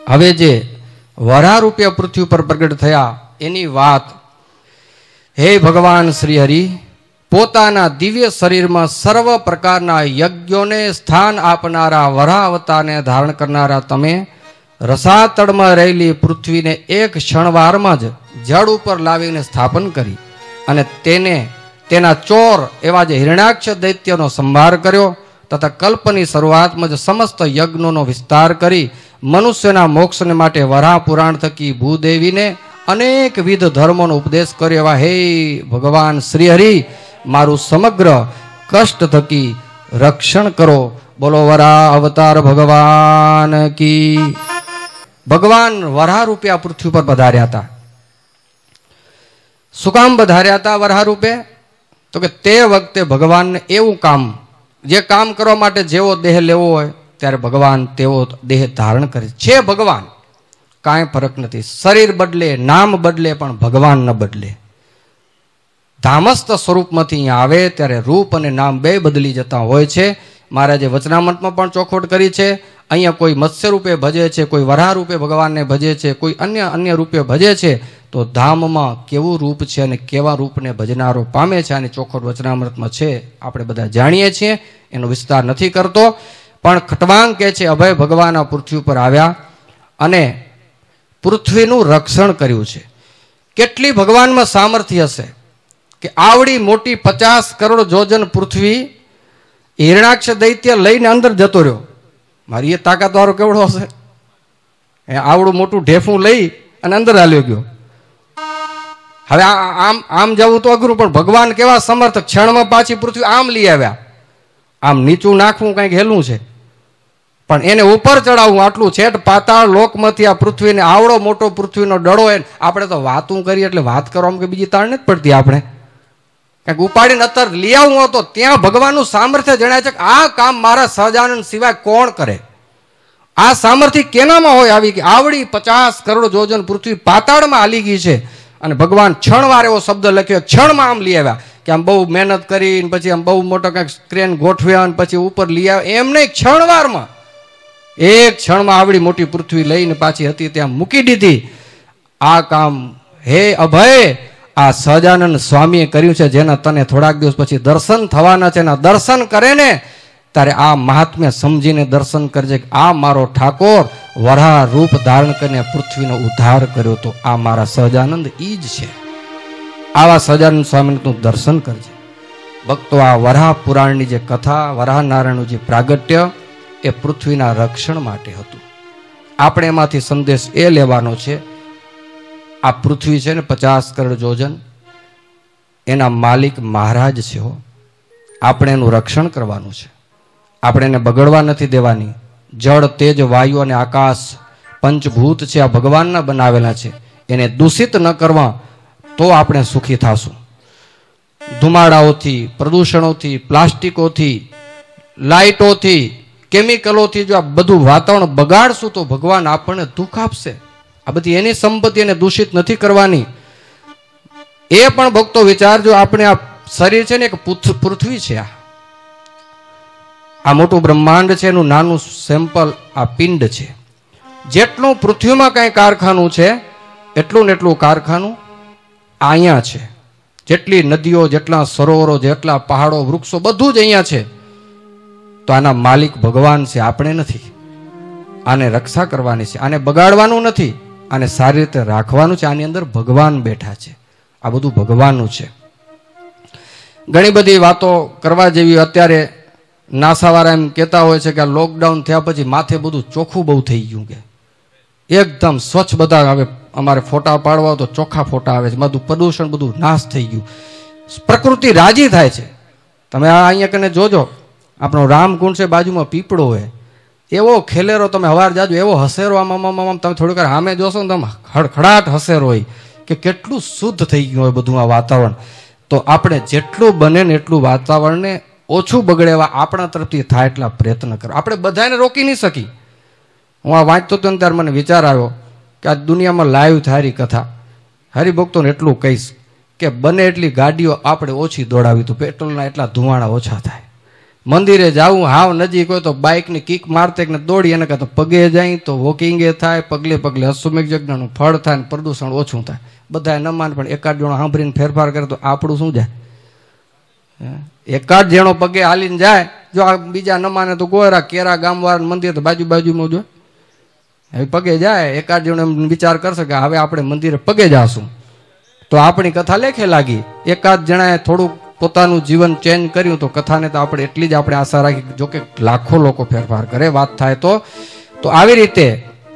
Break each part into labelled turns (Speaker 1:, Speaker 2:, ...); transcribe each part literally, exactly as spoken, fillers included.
Speaker 1: હવે જે વરા રૂપિયા પૃથ્વી પર પ્રગટ થયા એની વાત, હે ભગવાન શ્રી હરિ પોતાના દિવ્ય શરીરમાં સર્વ પ્રકારના યજ્ઞોને સ્થાન આપનારા વરા અવતારને ધારણ કરનારા તમે રસાતળમાં રહેલી પૃથ્વીને એક ક્ષણવારમાં જ જળ ઉપર લાવીને સ્થાપન કરી અને તેને તેના ચોર એવા જે હિરણાક્ષ દૈત્યનો સંભાર કર્યો તથા કલ્પની શરૂઆતમાં જ સમસ્ત યજ્ઞોનો વિસ્તાર કરી મનુષ્યના મોક્ષને માટે વરાહ પુરાણ થકી ભૂદેવીને અનેક વિધ ધર્મોનો ઉપદેશ કર્યો એવા હે ભગવાન શ્રી હરિ મારું સમગ્ર કષ્ટ થકી રક્ષણ કરો. બોલો વરાહ અવતાર ભગવાન કી. ભગવાન વરાહ રૂપિયા પૃથ્વી પર પધાર્યા હતા. શું કામ પધાર્યા હતા વરાહ રૂપે? તો કે તે વખતે ભગવાનને એવું કામ, જે કામ કરવા માટે જેવો દેહ લેવો હોય ત્યારે ભગવાન તેવો દેહ ધારણ કરે છે. ભગવાન કાંઈ ફરક નથી. શરીર બદલે, નામ બદલે, પણ ભગવાન ન બદલે. ધામસ્થ સ્વરૂપમાંથી અહીંયા આવે ત્યારે રૂપ અને નામ બે બદલી જતા હોય છે. મહારાજે વચનામૃતમાં પણ ચોખવટ કરી છે. અહીંયા કોઈ મત્સ્ય રૂપે ભજે છે, કોઈ વરાહ રૂપે ભગવાનને ભજે છે, કોઈ અન્ય અન્ય રૂપે ભજે છે, તો ધામમાં કેવું રૂપ છે અને કેવા રૂપને ભજનારો પામે છે આની ચોખવટ વચનામૃતમાં છે. આપણે બધા જાણીએ છીએ, એનો વિસ્તાર નથી કરતો. પણ ખટવાંગ કહે છે અભય ભગવાન આ પૃથ્વી પર આવ્યા અને પૃથ્વીનું રક્ષણ કર્યું છે. કેટલી ભગવાનમાં સામર્થ્ય હશે કે આવડી મોટી પચાસ કરોડ જોજન પૃથ્વી હિરણાક્ષ દૈત્ય લઈને અંદર જતો રહ્યો. મારી એ તાકાત વાળો કેવડો હશે? એ આવડું મોટું ઢેફું લઈ અને અંદર હાલ્યો ગયો. હવે આમ આમ જવું તો અઘરું, પણ ભગવાન કેવા સમર્થ, ક્ષણમાં પાછી પૃથ્વી આમ લઈ આવ્યા. આમ નીચું નાખવું કંઈક હેલું છે, પણ એને ઉપર ચડાવવું આટલું છેટ પાતાળ લોકમાંથી આ પૃથ્વીને આવડો મોટો પૃથ્વીનો ડળો. એ આપણે તો વાતું કરીએ એટલે વાત કરવામાં કે બીજી તાણ નથી પડતી. આપણે કંઈક ઉપાડીને અત્તર લઈ આવવું હતો, ત્યાં ભગવાનનું સામર્થ્ય જણાય છે કે આ કામ મારા સહજાનંદ સિવાય કોણ કરે? આ સામર્થ્ય કેનામાં હોય આવી કે આવડી પચાસ કરોડ જોજન પૃથ્વી પાતાળમાં હાલી ગઈ છે અને ભગવાન ક્ષણવાર એવો શબ્દ લખ્યો, ક્ષણમાં આમ લઈ આવ્યા કે આમ બહુ મહેનત કરીને પછી આમ બહુ મોટો કંઈક ક્રેન ગોઠવ્યા અને પછી ઉપર લઈ આવ્યા. એમ નહીં, ક્ષણવારમાં એક ક્ષણમાં આવડી મોટી પૃથ્વી લઈને પાછી હતી ત્યાં મૂકી દીધી. આ કામ હે અભય આ સહજાનંદ સ્વામીએ કર્યું છે, જેના તને થોડાક દિવસ પછી દર્શન થવાના છે. એના દર્શન કરે ને ત્યારે આ મહાત્મ્ય સમજીને દર્શન કરજે કે આ મારો ઠાકોર વરાહ રૂપ ધારણ કરીને પૃથ્વીનો ઉદ્ધાર કર્યો તો આ મારા સહજાનંદ ઈ જ છે. આવા સહજાનંદ સ્વામીનું તું દર્શન કરજે. ભક્તો, આ વરાહ પુરાણની જે કથા, વરાહ નારાયણનું જે પ્રાગટ્ય એ પૃથ્વીના રક્ષણ માટે હતું. આપણે એમાંથી સંદેશ એ લેવાનો છે, આ પૃથ્વી છે ને પચાસ કરોડ જોજન, એના માલિક મહારાજ છે. હો, આપણે એનું રક્ષણ કરવાનું છે. આપણે એને બગડવા નથી દેવાની. જળ, તેજ, વાયુ અને આકાશ પંચભૂત છે, આ ભગવાનના બનાવેલા છે. એને દૂષિત ન કરવા તો આપણે સુખી થાશું. ધુમાડાઓથી, પ્રદૂષણોથી, પ્લાસ્ટિકોથી, લાઇટોથી, કેમિકલોથી જો આ બધું વાતાવરણ બગાડશું તો ભગવાન આપણને દુઃખ આપશે. આ બધી એની સંપત્તિ, એને દૂષિત નથી કરવાની. એ પણ ભક્તો વિચારજો, આપણે આ શરીર છે ને એક પૃથ્વી છે. આ આ મોટું બ્રહ્માંડ છે, એનું નાનું સેમ્પલ આ પિંડ છે. જેટલું પૃથ્વીમાં કઈ કારખાનું છે એટલું ને એટલું કારખાનું અહીંયા છે. જેટલી નદીઓ, જેટલા સરોવરો, જેટલા પહાડો, વૃક્ષો બધું જ અહીંયા છે. તો આના માલિક ભગવાન છે, આપણે નથી. આને રક્ષા કરવાની છે, આને બગાડવાનું નથી, આને સારી રીતે રાખવાનું છે. આની અંદર ભગવાન બેઠા છે. આ બધું ભગવાનનું છે. ઘણી બધી વાતો કરવા જેવી. અત્યારે નાસાવાળા એમ કહેતા હોય છે કે આ લોકડાઉન થયા પછી માથે બધું ચોખ્ખું બહુ થઈ ગયું, કે એકદમ સ્વચ્છ બધા આવે. અમારે ફોટા પાડવા તો ચોખ્ખા ફોટા આવે છે. બધું પ્રદૂષણ બધું નાશ થઈ ગયું. પ્રકૃતિ રાજી થાય છે. તમે આ અહીંયા કને જોજો, આપણો રામકુંડ છે, બાજુમાં પીપળો હોય, એવો ખેલેરો તમે હવાર જાજો, એવો હસેરો આમ આમ આમ તમે થોડીક વાર સામે જોશો ને તમે ખડખડાટ હસેરો હોય કે કેટલું શુદ્ધ થઈ ગયું હોય બધું આ વાતાવરણ. તો આપણે જેટલું બને ને એટલું વાતાવરણને ઓછું બગડેવા આપણા તરફથી થાય એટલા પ્રયત્ન કરો. આપણે બધાને રોકી નહીં શકી. હું આ વાંચતો હતો ને ત્યારે મને વિચાર આવ્યો કે આ દુનિયામાં લાઈવ થારી કથા હરિભક્તોને એટલું કહીશ કે બને એટલી ગાડીઓ આપણે ઓછી દોડાવી તો પેટ્રોલના એટલા ધુમાડા ઓછા થાય. મંદિરે જાવું હાવ નજીક હોય તો બાઇકની કિક મારતે ને દોડી એને કાં તો પગે જાય તો વોકિંગે થાય, પગલે પગલે અશ્વમેઘ યજ્ઞનું ફળ થાય ને પ્રદૂષણ ઓછું થાય. બધા ન માને પણ એકાદ જણો સાંભળીને ફેરફાર કરે તો આપણું શું જાય? એકાદ જણો પગે હાલીને જાય, જો આ બીજા ન માને તો ગોરા કેરા ગામવાળા મંદિર તો બાજુ બાજુમાં જો હવે પગે જાય. એકાદ જણો એમ વિચાર કરશે કે હવે આપણે મંદિરે પગે જાશું તો આપણી કથા લેખે લાગી. એકાદ જણાએ થોડુંક પોતાનું જીવન ચેન્જ કર્યું તો કથાને તો આપણે એટલી જ આપણે આશા રાખી. જોકે લાખો લોકો ફેરફાર કરે વાત થાય તો તો આવી રીતે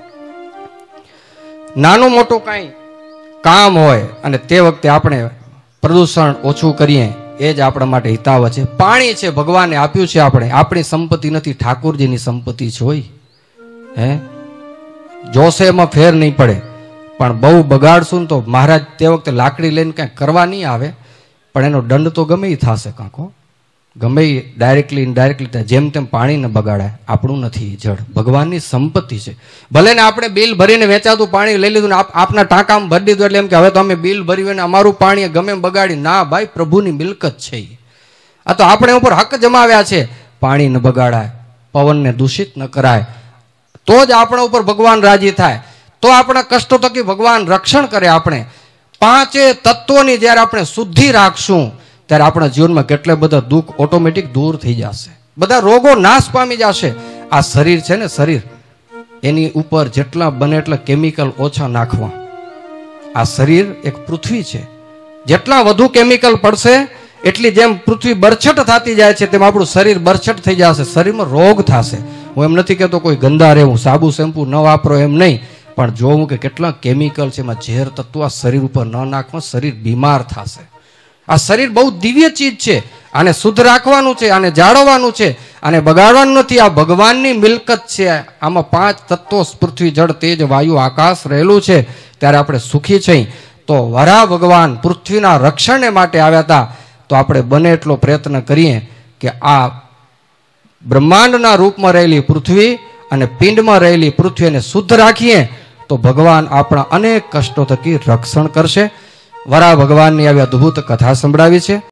Speaker 1: નાનું મોટું કાંઈ કામ હોય અને તે વખતે આપણે પ્રદૂષણ ઓછું કરીએ એ જ આપણા માટે હિતાવ છે. પાણી છે ભગવાને આપ્યું છે, આપણે આપણી સંપત્તિ નથી, ઠાકોરજીની સંપત્તિ છે. હોય હે જોશે એમાં ફેર નહીં પડે, પણ બહુ બગાડશું ને તો મહારાજ તે વખતે લાકડી લઈને કાંઈ કરવા નહીં આવે, પણ એનો દંડ તો ગમે એ થશે. કાંકો ગમે એ ડાયરેક્ટલી ઇનડાયરેક્ટલી થાય. જેમ તેમ પાણી ન બગાડાય, આપણું નથી જળ, ભગવાનની સંપત્તિ છે. ભલે ને આપણે બિલ ભરીને વેચાતું પાણી લઈ લીધું ને આપના ટાંકામાં ભરી દીધું એટલે એમ કે હવે તો અમે બિલ ભર્યું ને અમારું પાણી ગમે એમ બગાડી. ના ભાઈ, પ્રભુની મિલકત છે. આ તો આપણે ઉપર હક જમાવ્યા છે. પાણી ન બગાડાય, પવનને દૂષિત ન કરાય, તો જ આપણા ઉપર ભગવાન રાજી થાય, તો આપણા કષ્ટો થકી ભગવાન રક્ષણ કરે. આપણે પાંચે તત્વોની જ્યારે આપણે શુદ્ધિ રાખશું ત્યારે આપણા જીવનમાં કેટલા બધા દુઃખ ઓટોમેટિક દૂર થઈ જશે, બધા રોગો નાશ પામી જશે. આ શરીર છે ને, શરીર એની ઉપર જેટલા બને એટલા કેમિકલ ઓછા નાખવા. આ શરીર એક પૃથ્વી છે, જેટલા વધુ કેમિકલ પડશે એટલી જેમ પૃથ્વી બરછટ થતી જાય છે તેમ આપણું શરીર બરછટ થઈ જશે, શરીરમાં રોગ થશે. હું એમ નથી કહેતો કોઈ ગંદા રહેવું, સાબુ શેમ્પુ ન વાપરો એમ નહીં, પણ જોવું કે કેટલા કેમિકલ છે, એમાં ઝેર તત્વ આ શરીર ઉપર ન નાખવા, શરીર બીમાર થશે. આ શરીર બહુ દિવ્ય ચીજ છે, આને શુદ્ધ રાખવાનું છે, આને જાળવવાનું છે, આને બગાડવાનું નથી. આ ભગવાનની મિલકત છે. આમાં પાંચ તત્વો પૃથ્વી જળ તેજ વાયુ આકાશ રહેલું છે. ત્યારે આપણે સુખી છીએ. તો વરા ભગવાન પૃથ્વીના રક્ષણને માટે આવ્યા હતા. તો આપણે બને એટલો પ્રયત્ન કરીએ કે આ બ્રહ્માંડના રૂપમાં રહેલી પૃથ્વી અને પિંડમાં રહેલી પૃથ્વીને શુદ્ધ રાખીએ તો ભગવાન આપણા અનેક કષ્ટો થકી રક્ષણ કરશે. વરા ભગવાનની આવી અદ્ભુત કથા સંભળાવી છે.